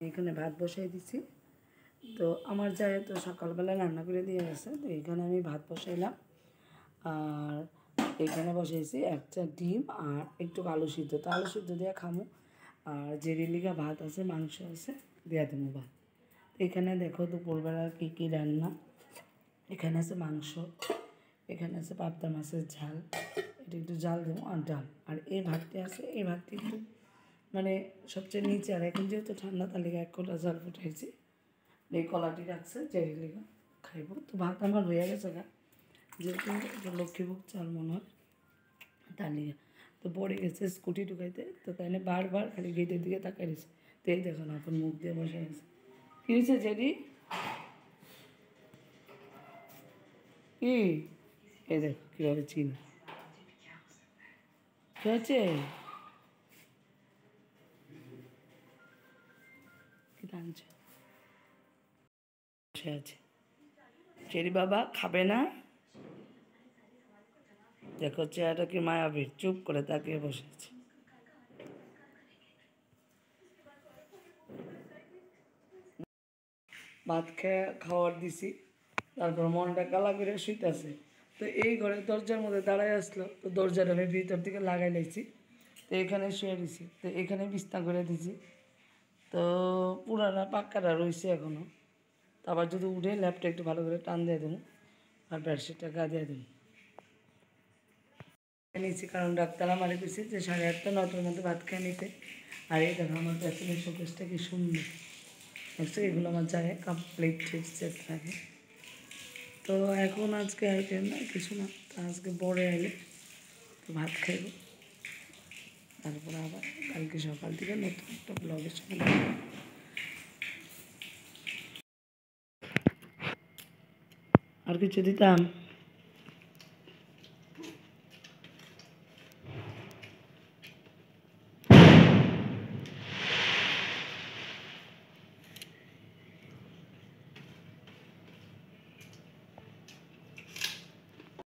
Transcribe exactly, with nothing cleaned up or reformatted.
এখানে ভাত বসাই দিছি। তো আমার যায় তো সকালবেলা রান্না করে দিয়ে গেছে, তো এখানে আমি ভাত বসাইলাম। আর এখানে বসাইছি একটা ডিম আর একটু আলু সিদ্ধ, তো আলু সিদ্ধ দিয়ে খামো। আর যে রিলিকা ভাত আছে, মাংস আছে, দিয়ে দেবো ভাত। এখানে দেখো দুপুরবেলা কী কী রান্না। এখানে আছে মাংস, এখানে আছে পাবদা মাছের ঝাল, এটা একটু জাল দেবো, আর ডাল। আর এই ভাতটি আছে, এই ভাতটি একটু মানে সবচেয়ে নিচে। আর এখন যেহেতু ঠান্ডা, তালিকা এক কলা জাল ফুটাইছি, এই কলাটি রাখছে চেরি লেগে খাইব। তো ভাত আমার হয়ে গেছে গা, যেহেতু লক্ষ্মীভোগ চাল মনে হয় তালিকা। তো পড়ে গেছে স্কুটি ঢুকাইতে, তো তাইলে বারবার খালি গেটের দিকে তাকাই দিয়েছে। তো এই দেখো না, এখন মুখ দিয়ে বসে গেছে। কী হয়েছে চেরি? কি এই দেখো কীভাবে চিনি। কী হচ্ছে? কি টানছে? বসে আছে চেরি। বাবা খাবে না? দেখো চেহারাটা কি মায়াবীর, চুপ করে তাকিয়ে বসে আছে। ভাত খেয়ে খাওয়ার দিছি, তারপর মনটা কালা করে শুইতেছে। তো এই ঘরে দরজার মধ্যে দাঁড়ায় আসলো, তো দরজাটা আমি ভিতর দিকে লাগাই লাইছি। তো এখানে শুয়ে দিছি, তো এখানে বিছনা করে দিছি। তো পুরানা পাক্কাটা রয়েছে এখনও। তো আবার যদি উঠে ল্যাপটা একটু ভালো করে টান দিয়ে দেবো, আর বেডশিটটা গা দিয়ে দেবো নিচ্ছি। কারণ ডাক্তার আমার কইছে যে সাড়ে আটটা নটার মধ্যে ভাত খেয়ে নিতে। আর এই দেখো আমার পেছনের শোকেসটা কি সুন্দর দেখছো, এগুলো আমার যায় কমপ্লিট সেট থাকে। তো এখন আজকে আর কেন না কিছু না, তো আজকে পরে এলে তো ভাত খাইব, তারপরে আবার কালকে সকাল থেকে নতুন একটা ব্লগের সঙ্গে। আর কিছু দিতাম।